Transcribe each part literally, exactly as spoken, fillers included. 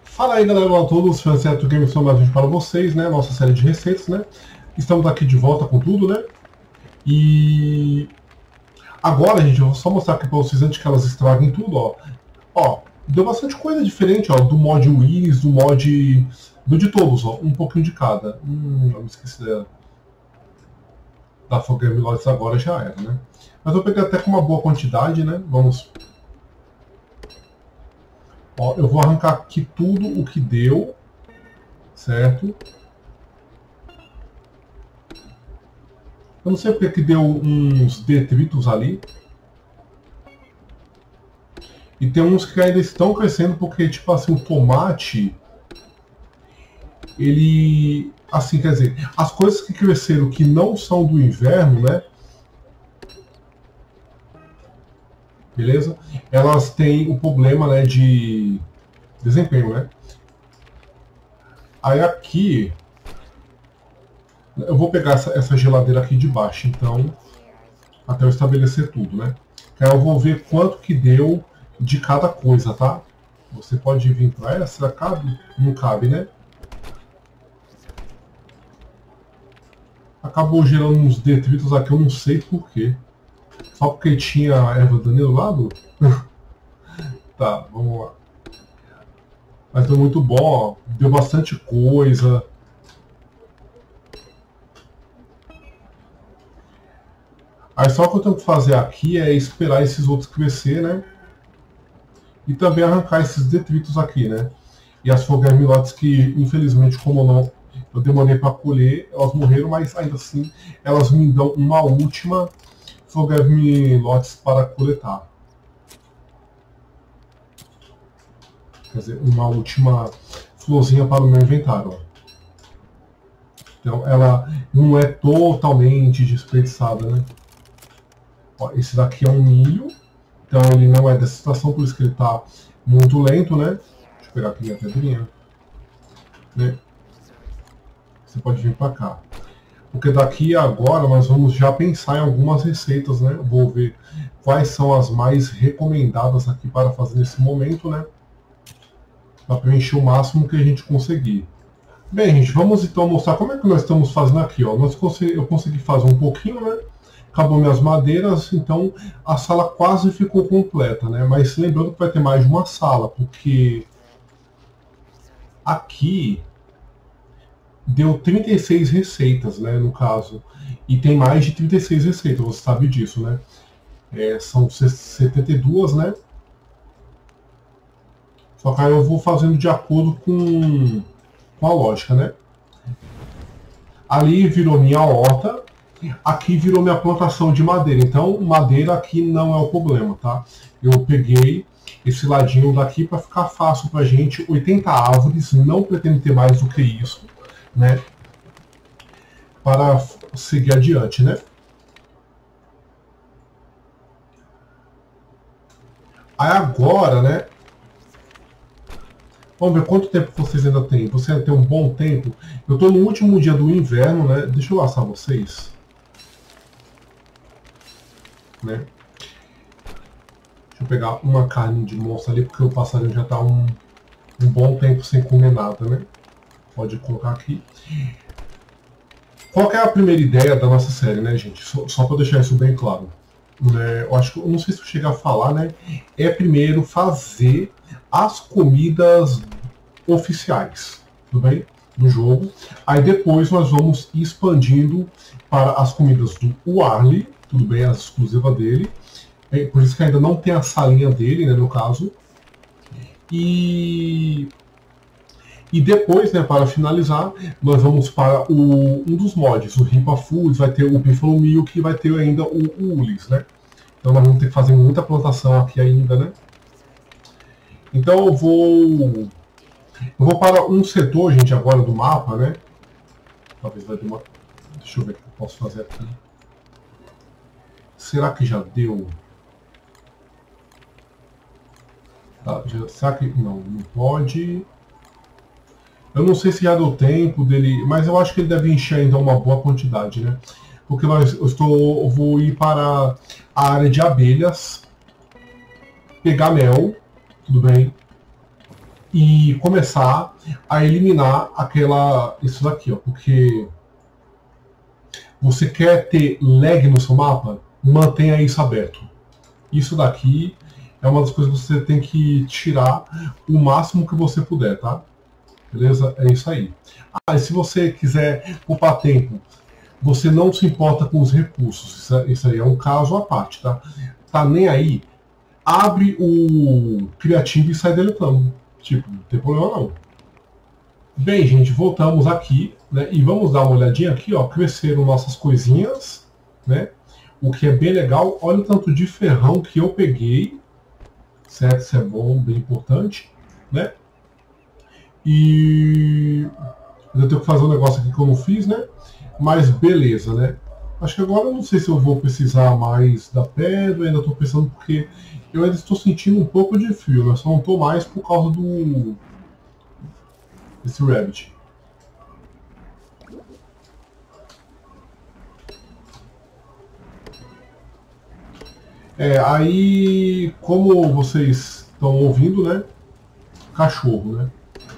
Fala aí, galera, olá a todos, Franceto Games, mais um vídeo para vocês, né, nossa série de receitas, né, estamos aqui de volta com tudo, né, e agora, gente, eu vou só mostrar aqui para vocês antes que elas estraguem tudo, ó, ó, deu bastante coisa diferente, ó, do mod Wiz, do mod, do de todos, ó, um pouquinho de cada, hum, eu me esqueci da, da Fogueira Milotes agora, já era, né, mas eu peguei até com uma boa quantidade, né, vamos... Ó, eu vou arrancar aqui tudo o que deu, certo? Eu não sei porque que deu uns detritos ali. E tem uns que ainda estão crescendo porque, tipo assim, o tomate... Ele... Assim, quer dizer, as coisas que cresceram que não são do inverno, né? Beleza? Elas têm o problema, né, de desempenho, né? Aí aqui... Eu vou pegar essa, essa geladeira aqui de baixo, então... Até eu estabelecer tudo, né? Aí eu vou ver quanto que deu de cada coisa, tá? Você pode vir para essa, cabe? Não cabe, né? Acabou gerando uns detritos aqui, eu não sei porquê. Só porque tinha a erva daninha do lado? Tá, vamos lá. Mas deu muito bom, ó. Deu bastante coisa. Aí só o que eu tenho que fazer aqui é esperar esses outros crescer, né? E também arrancar esses detritos aqui, né? E as Fogueira Milotes que, infelizmente, como não, eu demorei para colher, elas morreram, mas ainda assim elas me dão uma última Fogueira Milotes para coletar. Quer dizer, uma última florzinha para o meu inventário, ó. Então ela não é totalmente desperdiçada, né? Ó, esse daqui é um milho, então ele não é dessa situação, por isso que ele está muito lento, né? Deixa eu pegar aqui minha pedrinha. Né? Você pode vir para cá. Porque daqui agora nós vamos já pensar em algumas receitas, né? Vou ver quais são as mais recomendadas aqui para fazer nesse momento, né? Para preencher o máximo que a gente conseguir. Bem, gente, vamos então mostrar como é que nós estamos fazendo aqui, ó. Nós consegui, eu consegui fazer um pouquinho, né? Acabou minhas madeiras, então a sala quase ficou completa, né? Mas lembrando que vai ter mais de uma sala, porque aqui deu trinta e seis receitas, né, no caso. E tem mais de trinta e seis receitas, você sabe disso, né? É, são setenta e duas, né? Só que aí eu vou fazendo de acordo com, com a lógica, né? Ali virou minha horta, aqui virou minha plantação de madeira. Então, madeira aqui não é o problema, tá? Eu peguei esse ladinho daqui para ficar fácil pra gente. oitenta árvores, não pretendo ter mais do que isso, né? Para seguir adiante, né? Aí agora, né? Vamos ver quanto tempo vocês ainda têm. Você ainda tem um bom tempo. Eu estou no último dia do inverno, né? Deixa eu assar vocês. Né? Deixa eu pegar uma carne de monstro ali, porque o passarinho já está um, um bom tempo sem comer nada, né? Pode colocar aqui. Qual que é a primeira ideia da nossa série, né, gente? Só, só para deixar isso bem claro. Né? Eu acho que, eu não sei se eu chegar a falar, né? É primeiro fazer as comidas oficiais, tudo bem? Do jogo. Aí depois nós vamos expandindo para as comidas do Warley, tudo bem? As exclusivas dele. É, por isso que ainda não tem a salinha dele, né, no caso. E... E depois, né, para finalizar, nós vamos para o, um dos mods, o Ripa Foods, vai ter o Buffalo Milk e vai ter ainda o, o Ulis, né? Então nós vamos ter que fazer muita plantação aqui ainda, né? Então eu vou... Eu vou para um setor, gente, agora do mapa, né? Talvez vai ter uma... Deixa eu ver o que eu posso fazer aqui. Será que já deu? Tá, já... Será que... Não, não pode... Eu não sei se já deu tempo dele, mas eu acho que ele deve encher ainda uma boa quantidade, né? Porque nós, eu, estou, eu vou ir para a área de abelhas, pegar mel, tudo bem? e começar a eliminar aquela, isso daqui, ó, porque você quer ter lag no seu mapa, mantenha isso aberto. Isso daqui é uma das coisas que você tem que tirar o máximo que você puder, tá? Beleza? É isso aí. Ah, e se você quiser poupar tempo, você não se importa com os recursos, isso, isso aí é um caso à parte, tá? Tá nem aí, abre o criativo e sai deletando. Tipo, não tem problema não. Bem, gente, voltamos aqui, né? E vamos dar uma olhadinha aqui, ó. Cresceram nossas coisinhas, né? O que é bem legal. Olha o tanto de ferrão que eu peguei, certo? Isso é bom, bem importante, né? E eu tenho que fazer um negócio aqui que eu não fiz, né? Mas beleza, né? Acho que agora eu não sei se eu vou precisar mais da pedra, ainda estou pensando porque eu ainda estou sentindo um pouco de frio, né? Só não estou mais por causa do desse rabbit. É, aí, como vocês estão ouvindo, né? Cachorro, né?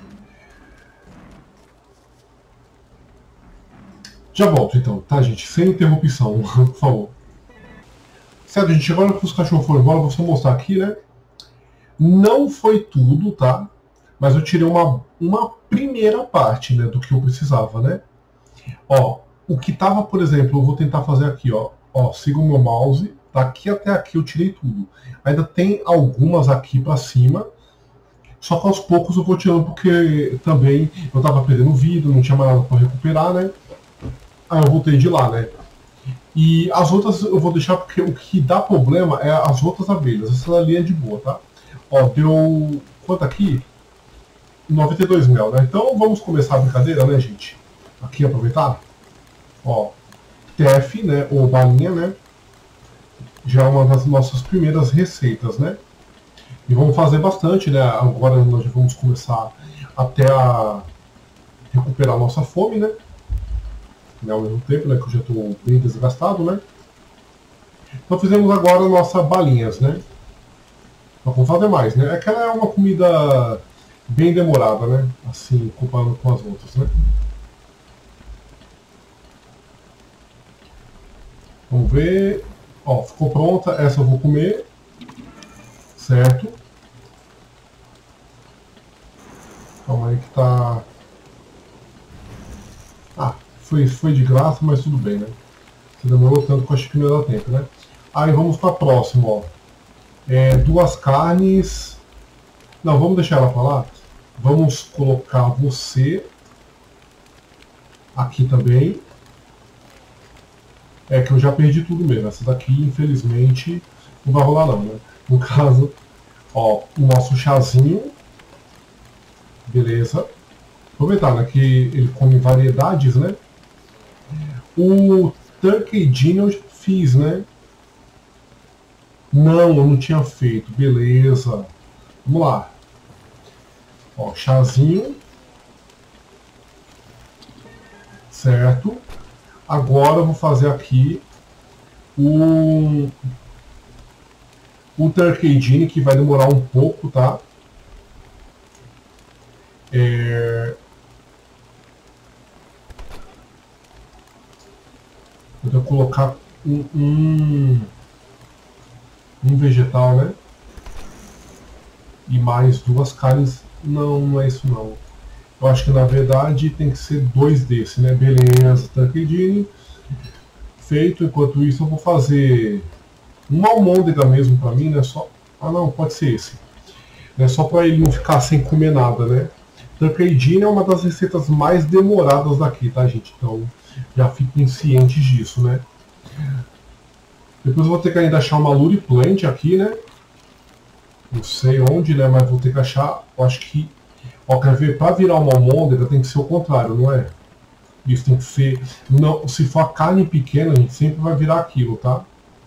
Já volto então, tá, gente? Sem interrupção, por favor. Certo, gente, agora que os cachorros foram embora, eu vou só mostrar aqui, né? Não foi tudo, tá? Mas eu tirei uma, uma primeira parte, né, do que eu precisava, né? Ó, o que tava, por exemplo, eu vou tentar fazer aqui, ó. Ó, siga o meu mouse, daqui até aqui eu tirei tudo. Ainda tem algumas aqui pra cima, só que aos poucos eu vou tirando porque também eu tava perdendo vida, não tinha mais nada pra recuperar, né? Aí eu voltei de lá, né? E as outras eu vou deixar porque o que dá problema é as outras abelhas. Essa ali é de boa, tá? Ó, deu... quanto aqui? noventa e dois mel, né? Então vamos começar a brincadeira, né, gente? Aqui, aproveitar. Ó, T F, né, ou balinha, né? Já é uma das nossas primeiras receitas, né? E vamos fazer bastante, né? Agora nós já vamos começar até a recuperar a nossa fome, né? Ao mesmo tempo, né, que eu já estou bem desgastado, né? Então fizemos agora nossas balinhas, né? Mas vamos fazer mais, né? Aquela é uma comida bem demorada, né? Assim, comparando com as outras, né? Vamos ver. Ó, ficou pronta. Essa eu vou comer. Certo? Calma aí que tá... Ah, foi, foi de graça, mas tudo bem, né? Você demorou tanto que eu acho que não ia dar tempo, né? Aí vamos para a próxima, ó. É, duas carnes... Não, vamos deixar ela para lá. Vamos colocar você aqui também. É que eu já perdi tudo mesmo. Essa daqui, infelizmente, não vai rolar não, né? No caso, ó, o nosso chazinho. Beleza. Aproveitar, né, que ele come variedades, né? O Turkey eu já fiz, né? Não, eu não tinha feito. Beleza. Vamos lá. Ó, chazinho. Certo. Agora eu vou fazer aqui o, o Turkey que vai demorar um pouco, tá? É... Eu vou colocar um, um, um vegetal, né? E mais duas carnes. Não, não é isso não. Eu acho que na verdade tem que ser dois desse, né? Beleza, Turkey feito. Enquanto isso eu vou fazer uma almôndega mesmo pra mim, né? Só... Ah não, pode ser esse. É só para ele não ficar sem comer nada, né? Turkey é uma das receitas mais demoradas daqui, tá, gente? Então já fiquem cientes disso, né? Depois eu vou ter que ainda achar uma Luri Plant aqui, né? Não sei onde, né? Mas vou ter que achar. Eu acho que. Ó, quer ver? Para virar uma almôndega tem que ser o contrário, não é? Isso tem que ser. Não, se for a carne pequena, a gente sempre vai virar aquilo, tá?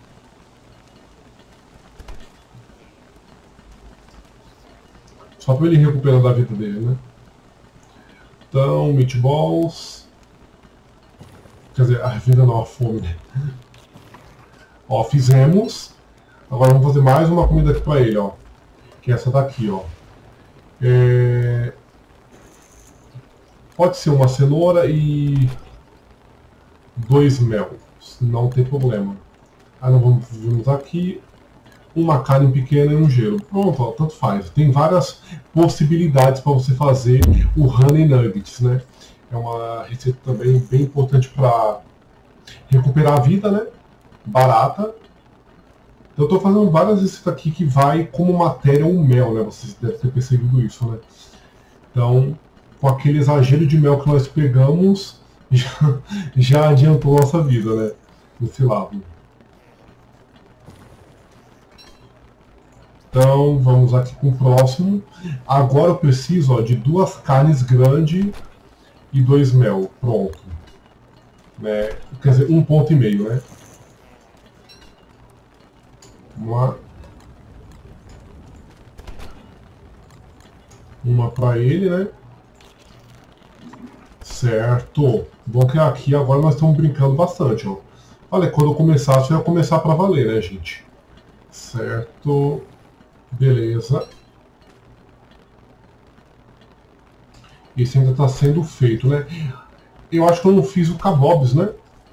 Só para ele recuperar da vida dele, né? Então, meatballs. Quer dizer, a vida não, a fome, né? Ó, fizemos. Agora vamos fazer mais uma comida aqui para ele, ó. Que é essa daqui, ó. É... Pode ser uma cenoura e dois mel, não tem problema. Aí nós vamos, vamos aqui, uma carne pequena e um gelo. Pronto, ó, tanto faz. Tem várias possibilidades para você fazer o honey nuggets, né? É uma receita também bem importante para recuperar a vida, né? Barata. Eu estou fazendo várias receitas aqui que vai como matéria o mel, né? Vocês devem ter percebido isso, né? Então, com aquele exagero de mel que nós pegamos, já, já adiantou nossa vida, né? Nesse lado. Então, vamos aqui com o próximo. Agora eu preciso, ó, de duas carnes grandes e dois mel. Pronto. Né? Quer dizer, um ponto e meio, né? Uma, uma para ele, né? Certo. Bom que aqui agora nós estamos brincando bastante, ó. Olha, quando eu começar, isso vai começar para valer, né, gente? Certo. Beleza. Esse ainda está sendo feito, né? Eu acho que eu não fiz o kabobs, né?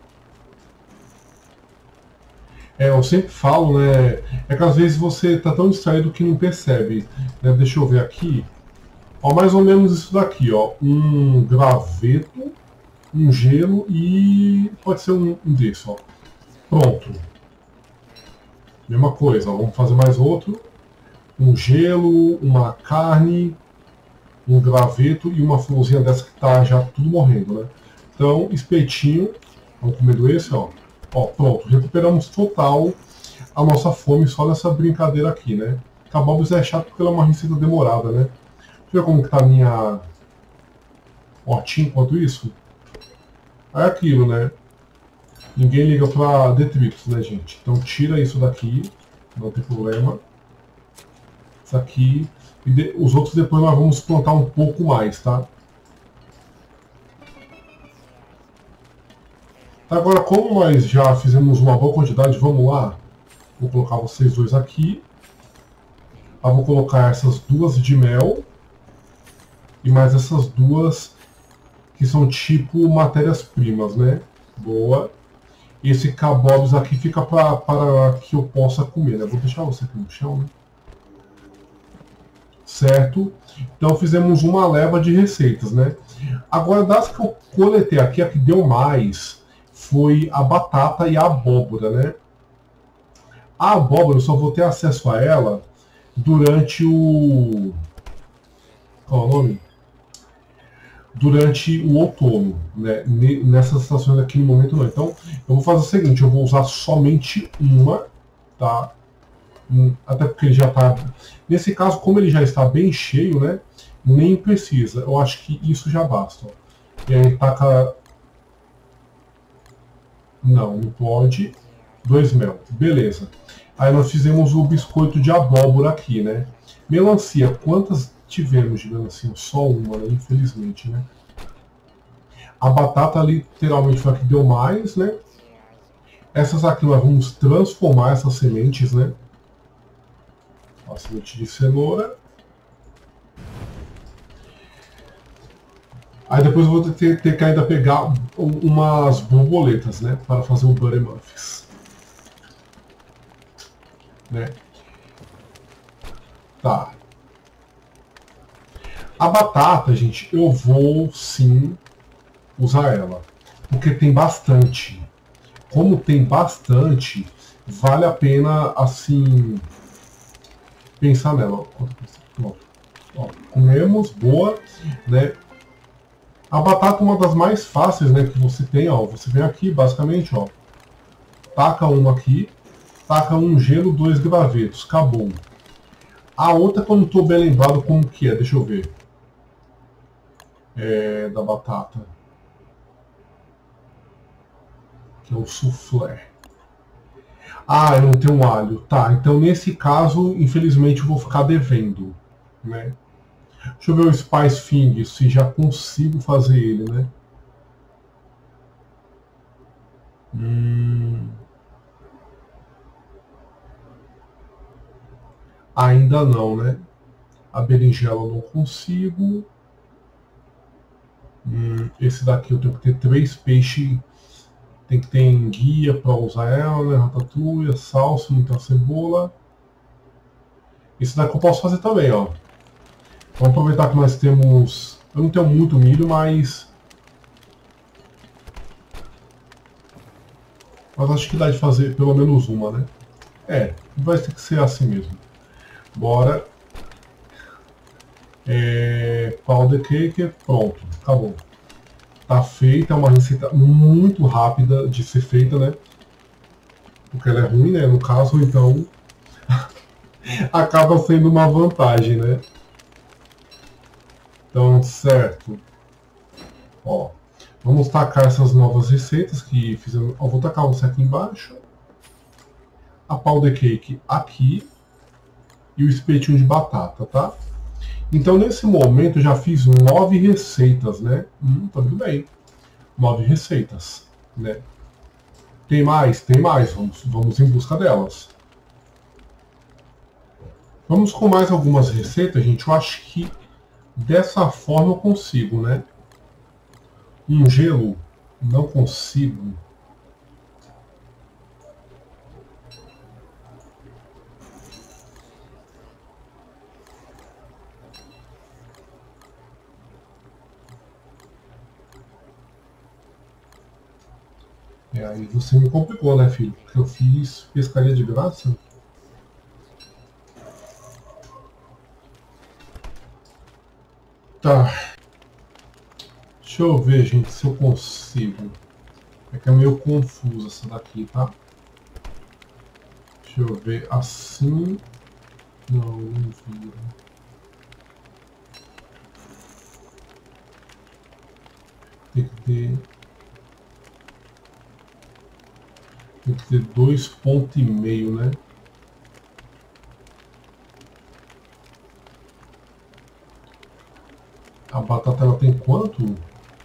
É, eu sempre falo, né? É que às vezes você tá tão distraído que não percebe. Né? Deixa eu ver aqui. Ó, mais ou menos isso daqui, ó. Um graveto, um gelo e pode ser um, um desse, ó. Pronto. Mesma coisa, ó. Vamos fazer mais outro. Um gelo, uma carne, um graveto e uma florzinha dessa que tá já tudo morrendo, né? Então, espetinho. Vamos comendo esse, ó. Ó, pronto, recuperamos total a nossa fome só nessa brincadeira aqui, né? Kabobs é chato porque ela é uma receita demorada, né? Deixa eu ver como que tá a minha hortinha enquanto isso. É aquilo, né? Ninguém liga pra detritos, né, gente? Então tira isso daqui, não tem problema. Isso aqui. E de, os outros depois nós vamos plantar um pouco mais, tá? Agora, como nós já fizemos uma boa quantidade, vamos lá. Vou colocar vocês dois aqui. Eu vou colocar essas duas de mel. E mais essas duas que são tipo matérias-primas, né? Boa. Esse kabobs aqui fica pra, para que eu possa comer, né? Vou deixar você aqui no chão, né? Certo? Então fizemos uma leva de receitas, né? Agora, das que eu coletei aqui, a que deu mais foi a batata e a abóbora, né? A abóbora eu só vou ter acesso a ela durante o... Qual é o nome? Durante o outono, né? Nessas estações aqui no momento não. Então, eu vou fazer o seguinte, eu vou usar somente uma, tá? Até porque ele já está... Nesse caso, como ele já está bem cheio, né? Nem precisa. Eu acho que isso já basta. Ó. E aí taca... Não, não pode. Dois mel. Beleza. Aí nós fizemos o biscoito de abóbora aqui, né? Melancia. Quantas tivemos de melancia? Só uma, né? Infelizmente, né? A batata literalmente foi a que deu mais, né? Essas aqui nós vamos transformar essas sementes, né? A semente de cenoura. Aí depois eu vou ter, ter que ainda pegar umas borboletas, né? Para fazer o Butter Muffins. Né? Tá. A batata, gente, eu vou sim usar ela. Porque tem bastante. Como tem bastante, vale a pena, assim, pensar nela. Pronto. Ó, comemos, boa, né? A batata é uma das mais fáceis, né, que você tem, ó. Você vem aqui, basicamente, ó. Taca uma aqui, taca um gelo, dois gravetos, acabou. A outra que eu não estou bem lembrado como que é, deixa eu ver. É, da batata. Que é o soufflé. Ah, eu não tenho alho. Tá, então nesse caso, infelizmente, eu vou ficar devendo, né? Deixa eu ver o Spice Fing, se já consigo fazer ele, né? Hum... Ainda não, né? A berinjela eu não consigo. Hum, esse daqui eu tenho que ter três peixes. Tem que ter enguia para usar ela, né? Ratatouille, salsa, muita cebola. Esse daqui eu posso fazer também, ó. Vamos aproveitar que nós temos... Eu não tenho muito milho, mas... Mas acho que dá de fazer pelo menos uma, né? É, vai ter que ser assim mesmo. Bora. É... Powder cake, pronto, acabou. Tá feita, é uma receita muito rápida de ser feita, né? Porque ela é ruim, né? No caso, então... acaba sendo uma vantagem, né? Então, certo. Ó, vamos tacar essas novas receitas que fizemos. Ó, vou tacar você aqui embaixo. A powder cake aqui. E o espetinho de batata, tá? Então, nesse momento, eu já fiz nove receitas, né? Hum, tá tudo bem. Nove receitas, né? Tem mais? Tem mais. Vamos, vamos em busca delas. Vamos com mais algumas receitas, gente. Eu acho que dessa forma eu consigo, né? Um gelo, não consigo. É, aí você me complicou, né, filho? Porque eu fiz pescaria de graça. Tá. Deixa eu ver, gente, se eu consigo. É que é meio confuso essa daqui, tá? Deixa eu ver. Assim... Não, não vira. Tem que ter... Tem que ter dois pontos e meio, né? A batata ela tem quanto?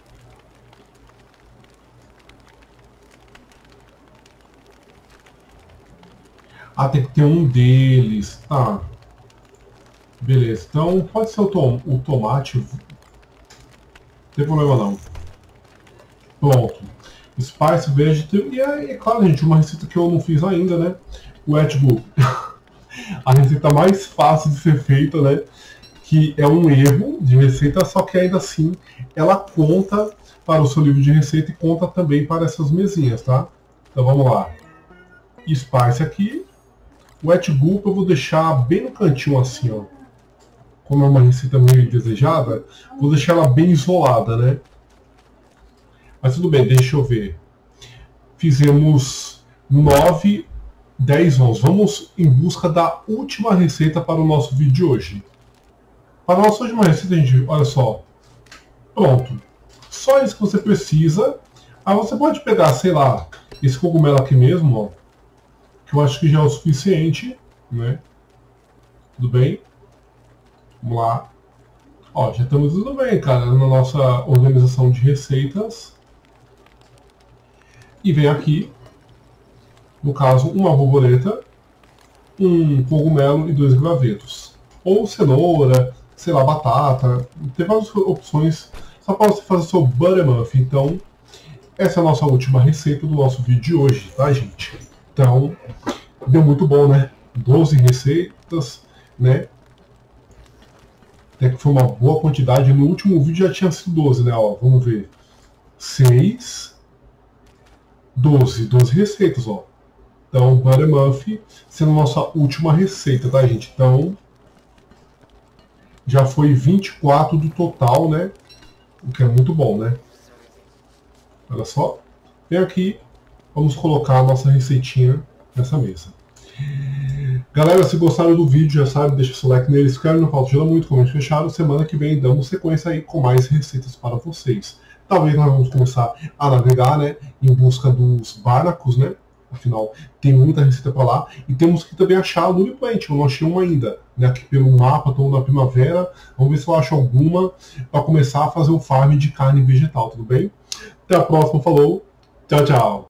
Ah, tem que ter um deles. Tá. Beleza. Então pode ser o, tom, o tomate. Não tem problema não. Pronto. Spice, vegetable. E é, é claro, gente, uma receita que eu não fiz ainda, né? O Edible. A receita mais fácil de ser feita, né? Que é um erro de receita, só que ainda assim ela conta para o seu livro de receita e conta também para essas mesinhas, tá? Então vamos lá. Spice aqui. O Wet Gulp eu vou deixar bem no cantinho assim, ó. Como é uma receita meio desejada, vou deixar ela bem isolada, né? Mas tudo bem, deixa eu ver. Fizemos nove, dez, onze. Vamos em busca da última receita para o nosso vídeo de hoje. Para a nossa última receita, gente, olha só. Pronto. Só isso que você precisa. Aí você pode pegar, sei lá, esse cogumelo aqui mesmo, ó. Que eu acho que já é o suficiente, né? Tudo bem? Vamos lá. Ó, já estamos tudo bem, cara, na nossa organização de receitas. E vem aqui, no caso, uma borboleta, um cogumelo e dois gravetos. Ou cenoura, sei lá, batata. Tem várias opções só para você fazer seu buttermuff. Então, essa é a nossa última receita do nosso vídeo de hoje, tá, gente? Então, deu muito bom, né? doze receitas, né? Até que foi uma boa quantidade. No último vídeo já tinha sido doze, né? Ó, vamos ver. seis, doze. doze receitas, ó. Então, buttermuff sendo nossa última receita, tá, gente? Então, já foi vinte e quatro do total, né? O que é muito bom, né? Olha só. Vem aqui. Vamos colocar a nossa receitinha nessa mesa. Galera, se gostaram do vídeo, já sabe, deixa seu like nele, se inscreve no Falta Gela Muito, comente fechado. Semana que vem damos sequência aí com mais receitas para vocês. Talvez nós vamos começar a navegar, né, em busca dos barnacles, né? Afinal, tem muita receita para lá. E temos que também achar a Lily Plant. Eu não achei uma ainda, né? Aqui pelo mapa, estou na primavera. Vamos ver se eu acho alguma para começar a fazer o farm de carne vegetal, tudo bem? Até a próxima, falou. Tchau, tchau.